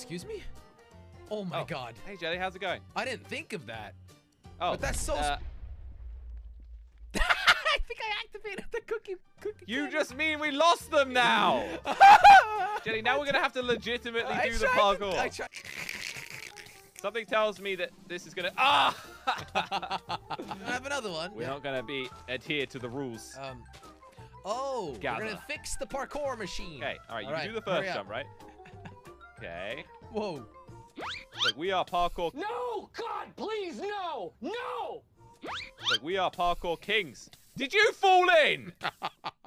Excuse me? Oh my god. Hey, Jelly, how's it going? I didn't think of that. Oh, but that's so... I think I activated the cookie You just mean we lost them now! Jelly, now we're going to have to legitimately do the parkour. Something tells me that this is going to... I have another one. We're not going to be adhere to the rules. We're going to fix the parkour machine. Okay, all right, you can do the first jump, right? Okay. Whoa. Look, we are parkour... No! God, please, no! No! Look, we are parkour kings. Did you fall in?